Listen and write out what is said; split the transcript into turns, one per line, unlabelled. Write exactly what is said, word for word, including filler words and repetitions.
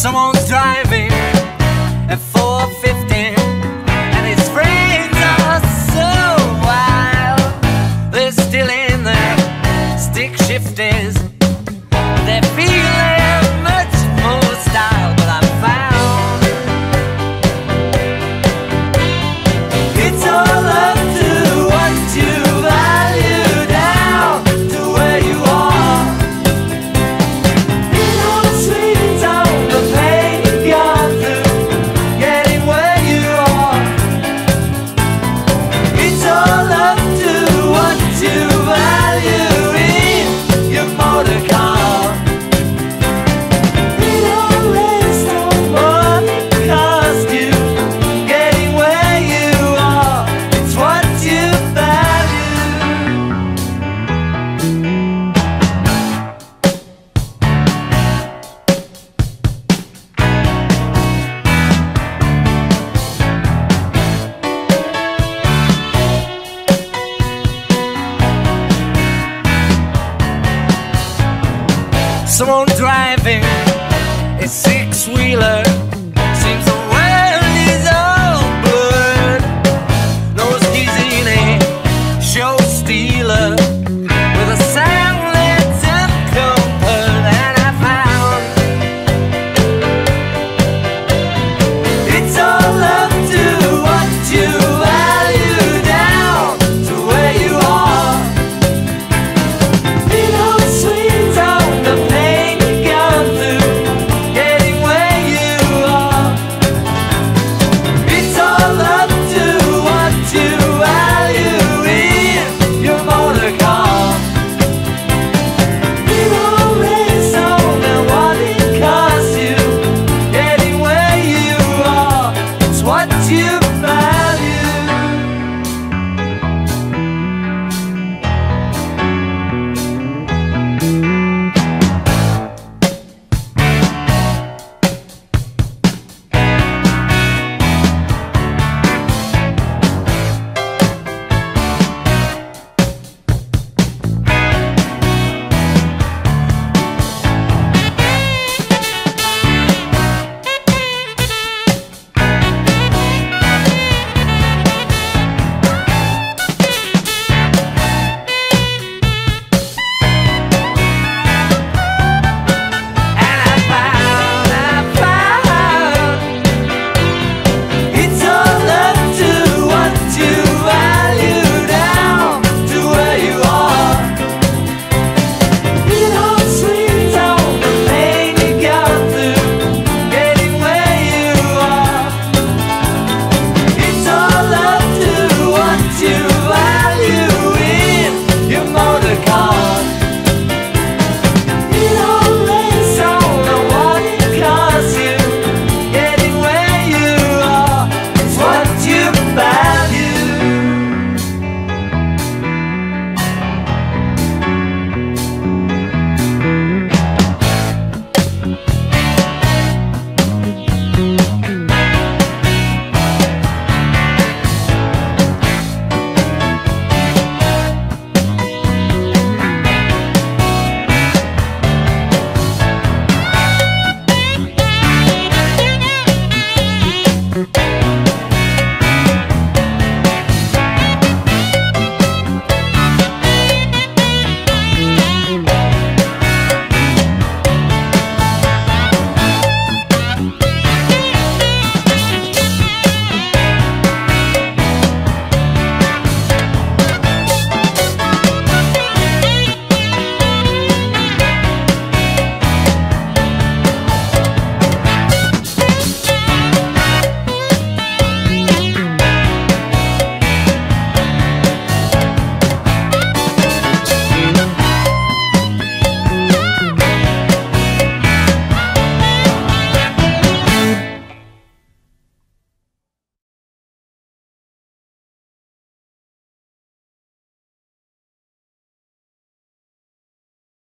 Someone's driving at four fifty, and his friends are so wild. They're still in their stick shifties. They're feeling much more style, but I found it's all up to what you value down to where you are. You know the sweet on the pain you've gone through, getting where you are. It's all up to what you value in your motorcar. It always don't what it cost you, getting where you are. It's what you value. Someone driving a six-wheeler